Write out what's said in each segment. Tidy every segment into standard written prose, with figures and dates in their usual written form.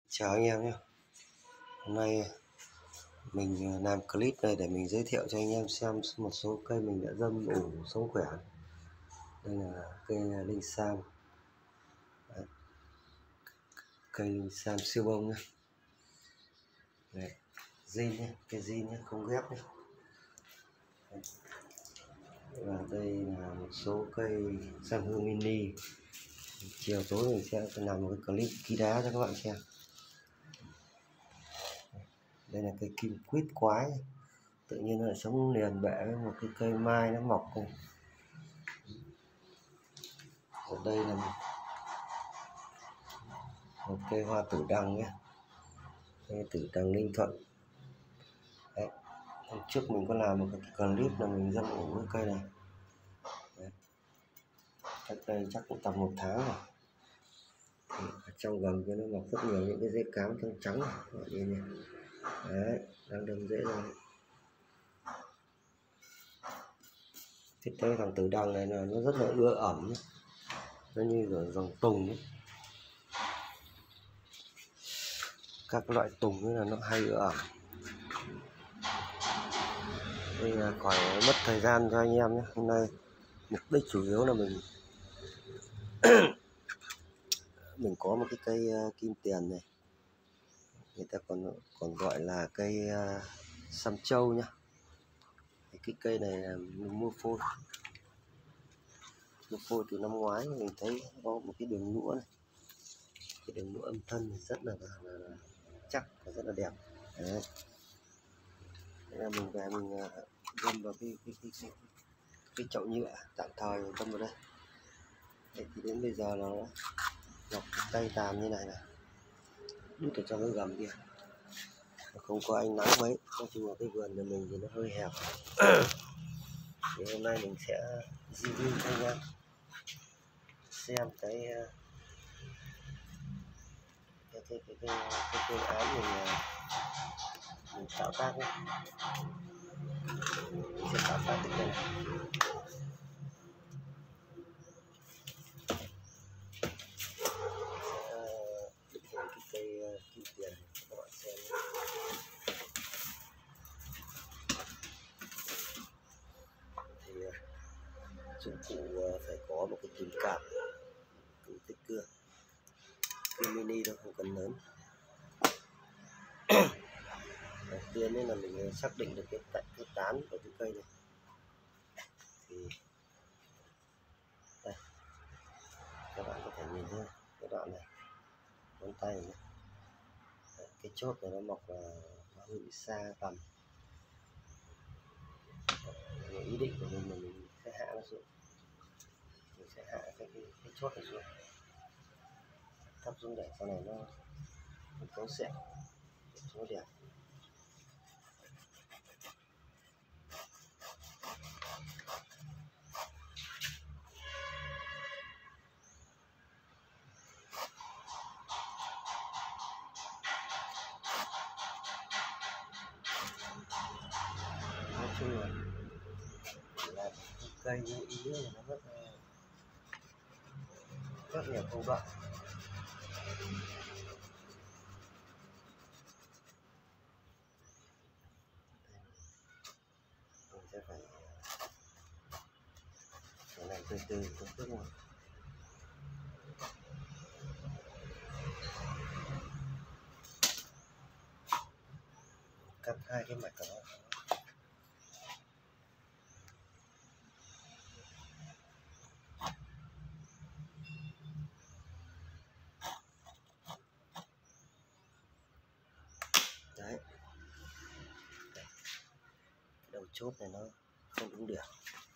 Chào anh em nhé. Hôm nay mình làm clip này để mình giới thiệu cho anh em xem một số cây mình đã dâm ủ sống khỏe. Đây là cây linh sam. Đấy. Cây linh sam siêu bông nhé. Đấy. Zin nhé, cây zin nhé, không ghép nhé. Đấy. Và đây là một số cây sam hương mini. Chiều tối mình sẽ làm một cái clip ký đá cho các bạn xem. Đây là cây kim quýt quái, tự nhiên nó lại sống liền bệ với một cái cây mai nó mọc cùng. Ở đây là một cây hoa tử đằng nhé, cây tử đằng Ninh Thuận. Đấy. Hôm trước mình có làm một cái clip là mình dâm ủ cái cây này. Đấy. Cách đây chắc cũng tầm 1 tháng rồi. Thì ở trong gầm cho nó mọc rất nhiều những cái rễ cám trắng trắng này. Đấy, đang đâm rễ ra. Thiết kế thằng tử đằng này là nó rất là ưa ẩm, nó như ở dòng tùng ấy. Các loại tùng ấy là nó hay ưa ẩm. Đây là khỏi mất thời gian cho anh em nhé. Hôm nay mục đích chủ yếu là mình có một cái cây kim tiền này, người ta còn gọi là cây săm châu nhá. Cái cây này là mình mua phôi từ năm ngoái. Mình thấy có một cái đường lũa này, cái đường lũa âm thân rất là chắc và rất là đẹp. Đấy. Thế là mình về mình găm vào cái chậu nhựa tạm thời, găm vào đây. Đấy, thì đến bây giờ nó ngọc tay tàn như này này, đút ở trong cái gầm kia, không có ánh nắng mấy. Nói chung là cái vườn của mình thì nó hơi hẹp. Thì hôm nay mình sẽ review cho anh em xem cái phương án mình tạo tác ấy. Mình sẽ tạo tác cái này. Định hình cái cây kim tiền này các bạn xem. Thì dụng cụ phải có một cái kìm cạp cùng kích cưa. Cây mini đâu, không cần lớn. Đầu tiên là mình xác định được cái tán của cái cây này. Thì đây, các bạn có thể nhìn thấy cái đoạn này, ngón tay này. Đấy, cái chốt này nó mọc là nó hơi bị xa tầm. Đấy, ý định của mình là mình sẽ hạ nó xuống, mình sẽ hạ cái chốt này xuống, thấp xuống để sau này nó kéo xẹo nó đẹp. Nói chung là cây như ý là nó rất nhiều công đoạn. Mình sẽ phải làm từ từ từng bước một. Cắt hai cái mạch của nó. Đấy. Cái đầu chốt này nó không đúng điểm.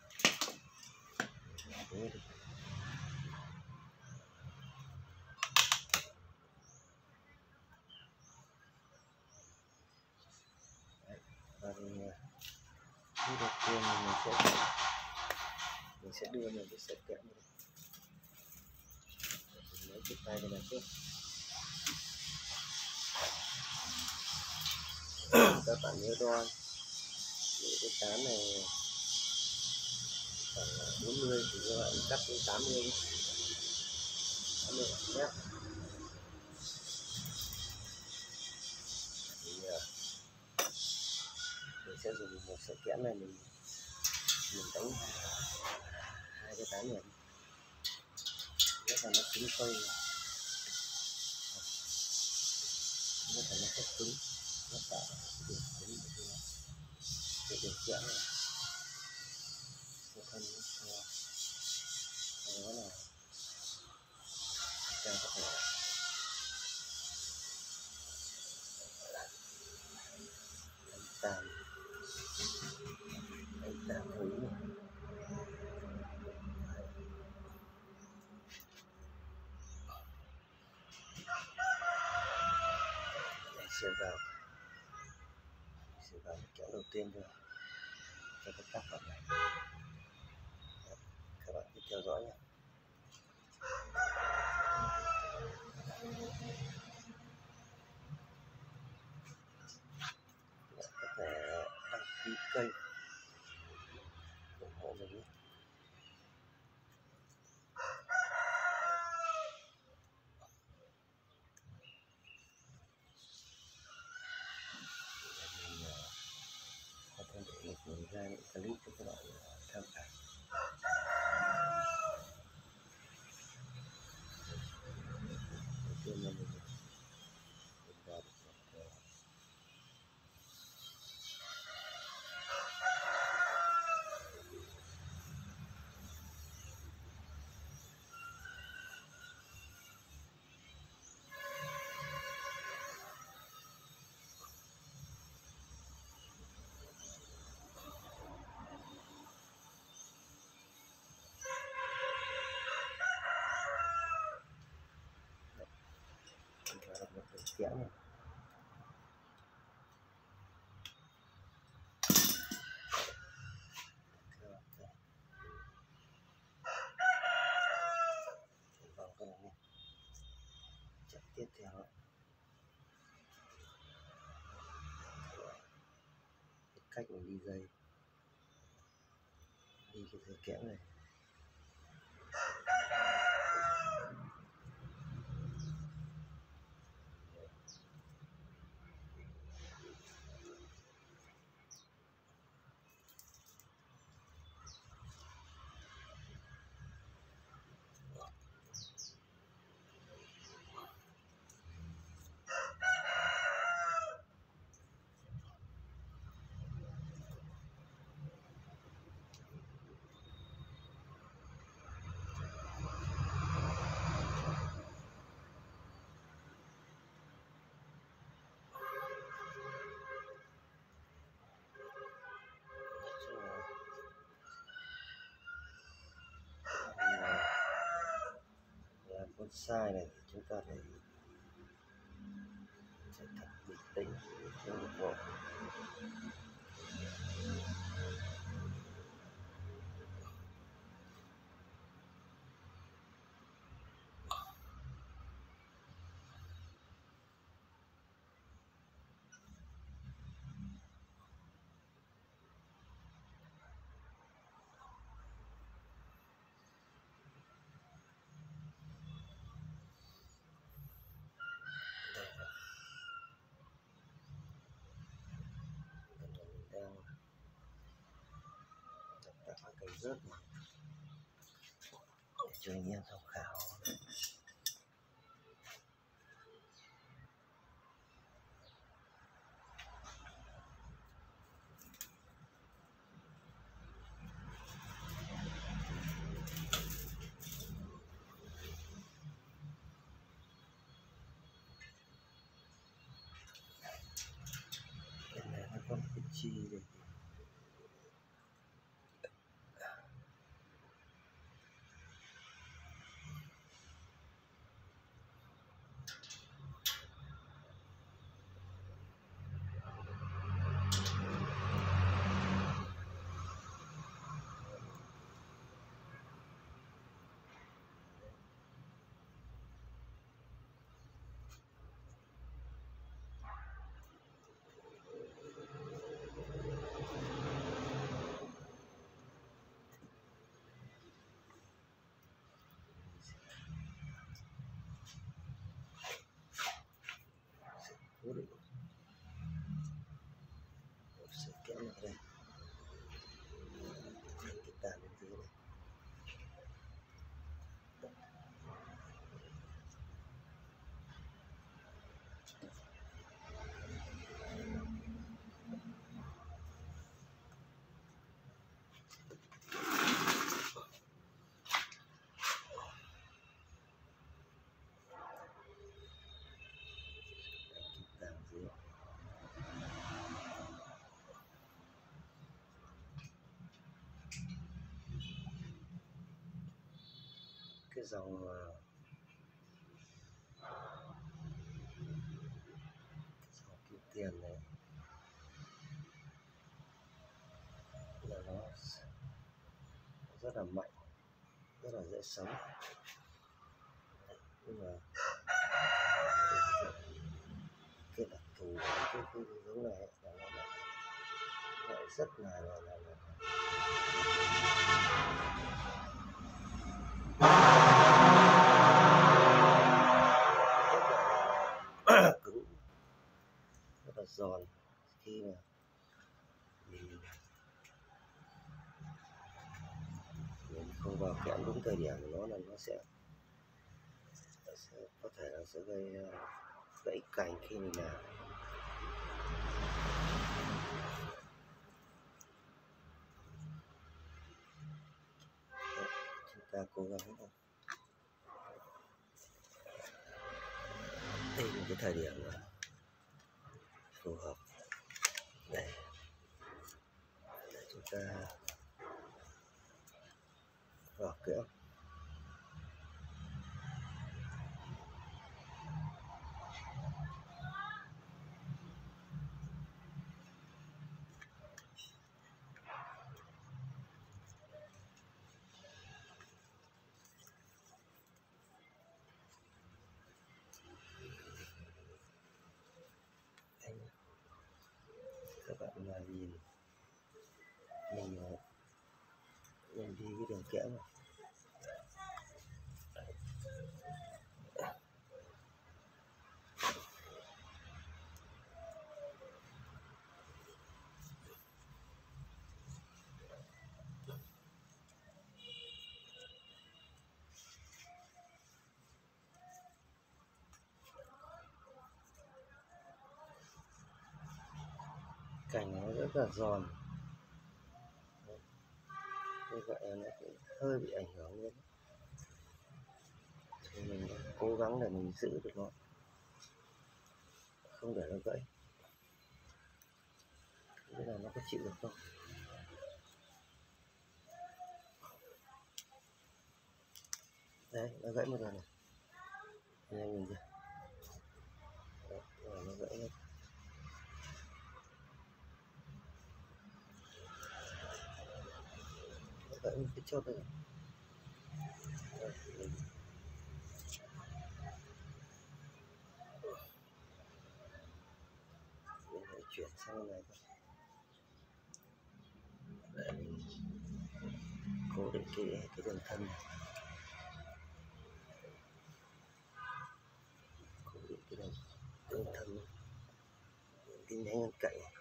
Đấy. Và thì bước đầu tiên mình sẽ đưa một cái sợi kẽm này. Mình lấy cái tay này trước. Các bạn nhớ đo cái tán này khoảng 40 thì các bạn cắt đến 80 mét. sẽ dùng một sợi kẽm này mình đánh hai cái tán này rất là nó cứng phơi, rất là nó rất cứng, nó tạo điểm cứng cái điểm kẽm này cho thân nó là ta có thể tàn thử này. Sẽ vào cái kẽm đầu tiên rồi cho cái tác phẩm này. Các bạn cứ theo dõi nhé. Có thể đăng ký kênh ủng hộ mình nhé. Có thể để mình ra những clip cho các bạn tham khảo. Đầu tiên là mình vào được một kẽm này. Vào cái này chặt tiếp theo cái cách mình đi dây, đi cái dây kẽm này. Bonsai này thì chúng ta phải thật bình tĩnh, không được vội. Đang tạo cái rớt này để cho anh em tham khảo. Cái này nó có một cái chi đây. Cố định một sợi kẽm ở đây, cái tàn bên dưới này. Cái dòng kim tiền này là nó rất là mạnh, rất là dễ sống. Nhưng mà cái đặc thù của cái giống này là nó lại rất là cứng, rất là giòn. Khi mà mình không vào kẽm đúng thời điểm của nó là nó sẽ có thể là sẽ gây gãy cành khi mình làm. Chúng ta cố gắng thôi. Đây là cái thời điểm phù hợp để chúng ta vào kẽm. Các bạn là nhìn mình đi cái đường kẽm này. Cành nó rất là giòn, như vậy nó cũng hơi bị ảnh hưởng đến, thì mình cố gắng để mình giữ được nó, không để nó gãy. Thế là nó có chịu được không? Đấy, nó gãy một lần này, anh em nhìn chưa? Đấy, nó gãy hết. Nó gãy một cái chốt này. Đấy, mình phải chuyển sang cái này thôi. Để mình cố định cái đường thân này. Cố định cái đường thân này. Cái nhánh ngăn cạnh này.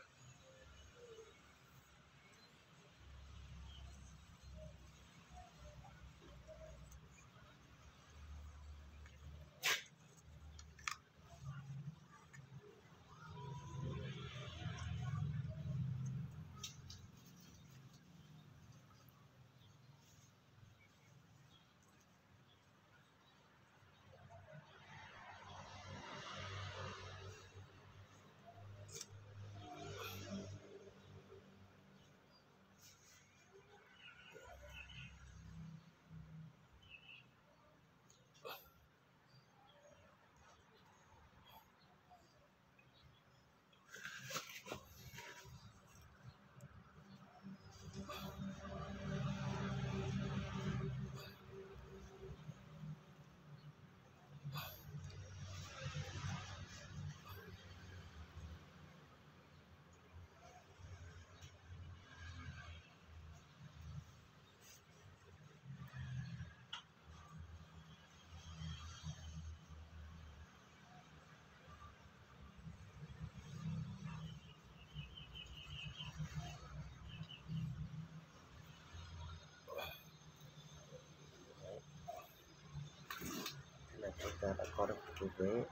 Cây quế.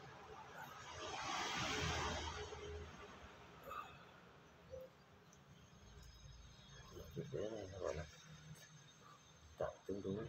Cây quế này nó gọi là tạo tương đối.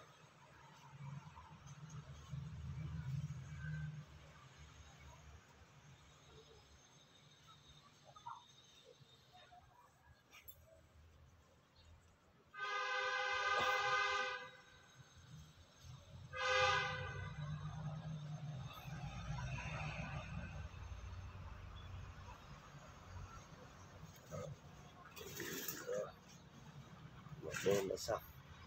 Một bên đã xong.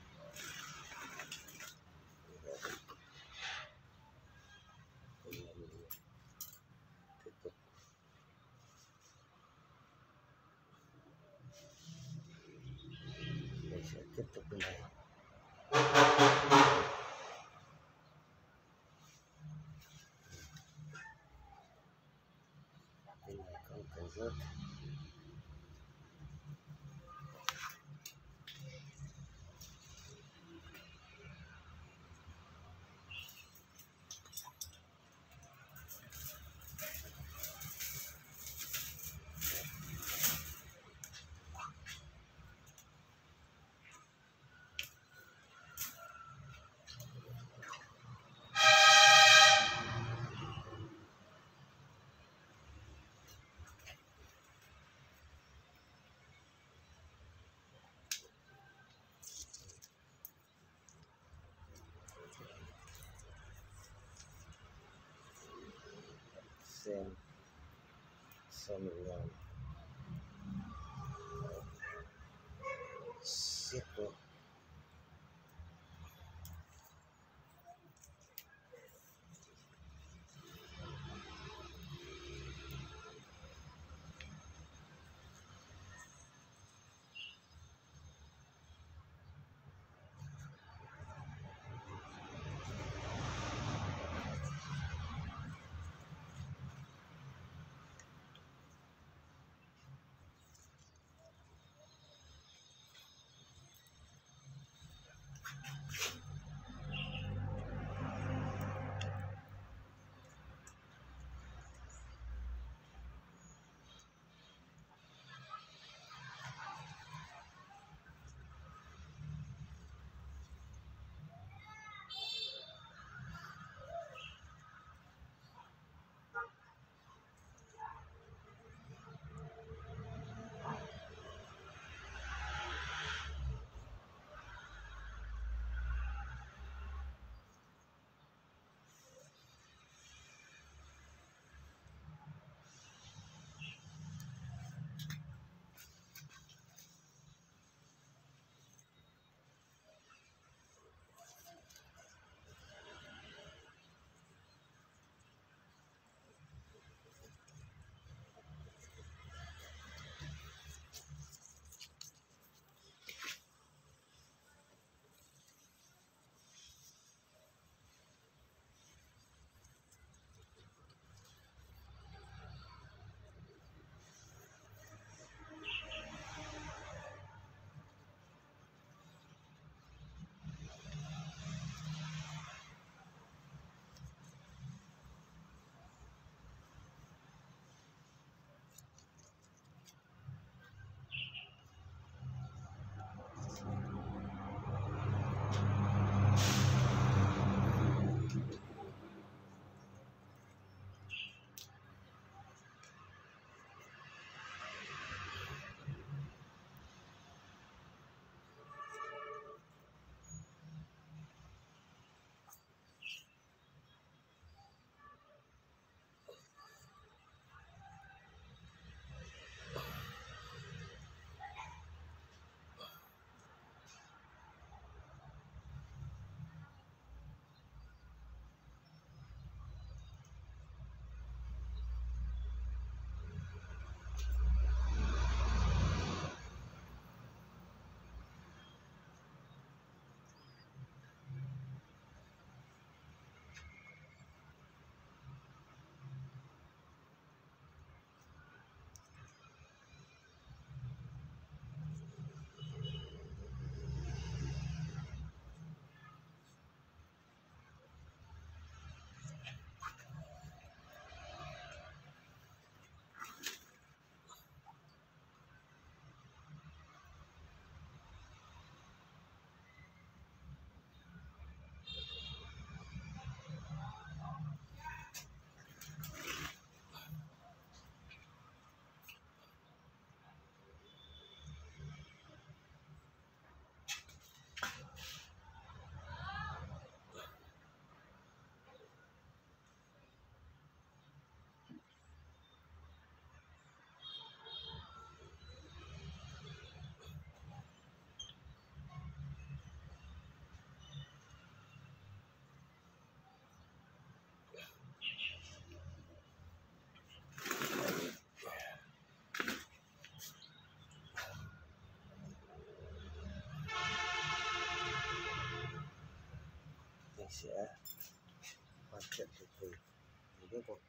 Tiếp tục mình sẽ tiếp tục bên này. Bên này có một cái rớt. Xem mình làm siết luôn. sẽ hoàn thiện từ từ từng bước một.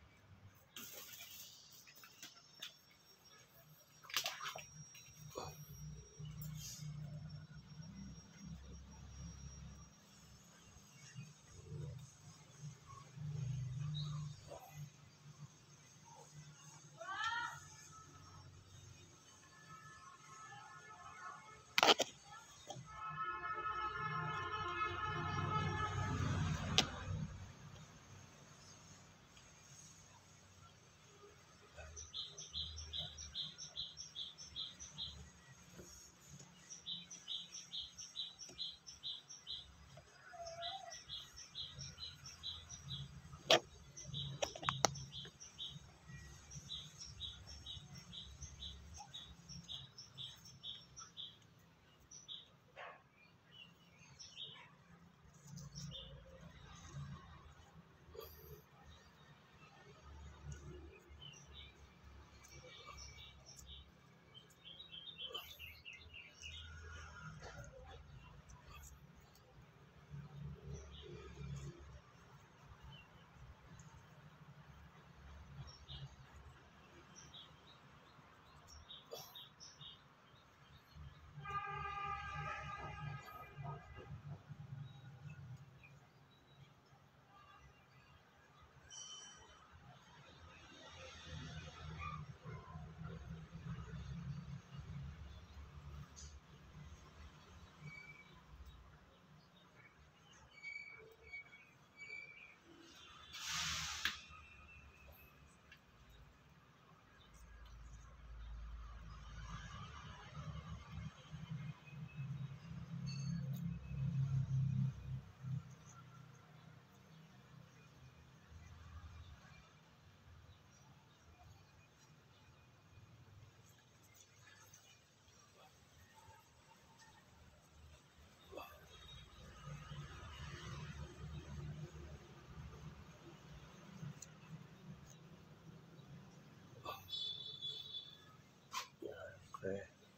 Okay.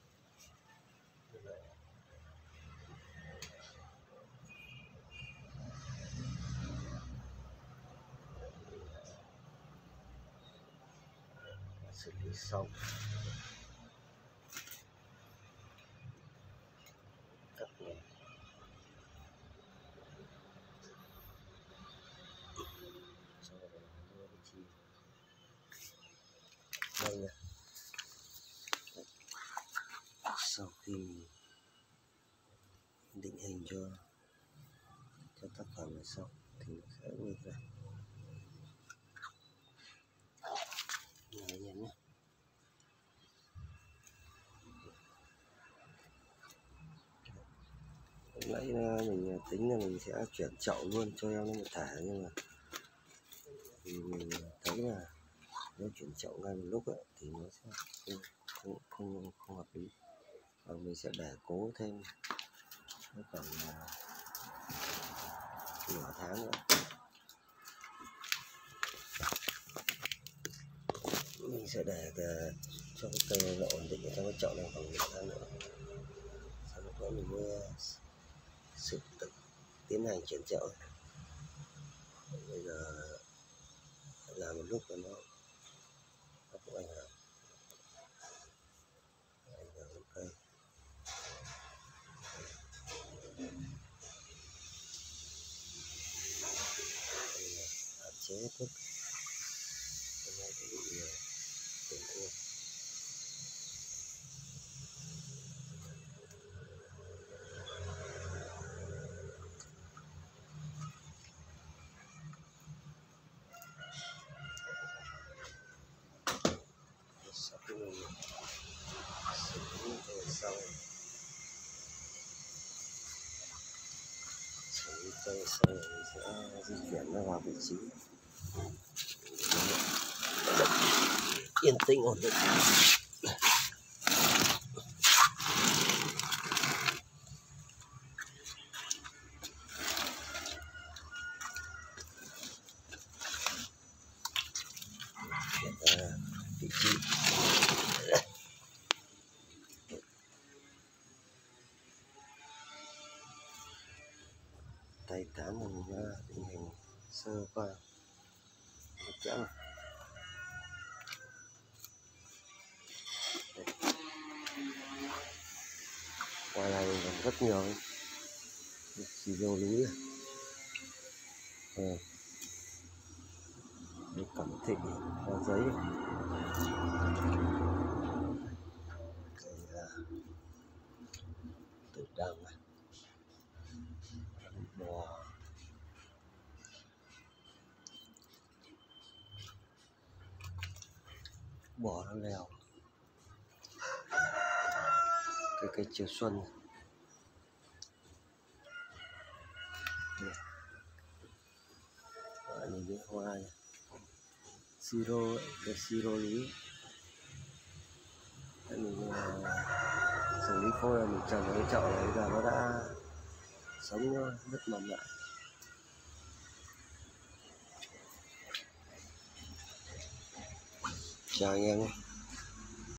Xử lý xong cắt này, sau đó đưa cái chi đây nè. Sau khi định hình cho tác phẩm này xong thì nó sẽ như thế này. Anh em nhé. Nãy mình tính là mình sẽ chuyển chậu luôn cho em nó một thả, nhưng mà thì mình thấy là nếu chuyển chậu ngay một lúc ấy, thì nó sẽ không hợp lý, và mình sẽ để cố thêm khoảng nửa tháng nữa. Mình sẽ để cho cái cây nó ổn định ở trong cái chậu này khoảng nửa tháng nữa, sau đó mình mới tiến hành chuyển chậu. Bây giờ làm một lúc rồi nó cũng ảnh hưởng đến cây. Hạn chế thuốc nó cũng bị tổn thương. Sau khi mình xử lý xong, cây xong rồi mình sẽ di chuyển nó vào vị trí yên tĩnh ổn định. Vị trí tay tán mình rất nhiều xì rô núi này. Cẩm thị hoa giấy tử đằng này, bò nó leo, cây chiều xuân nhìn cái hoa này. Siro, cái siro núi mình xử lý phôi là mình trồng ở cái chậu này, giờ nó đã sống rất mầm lại. Chào anh em nhé.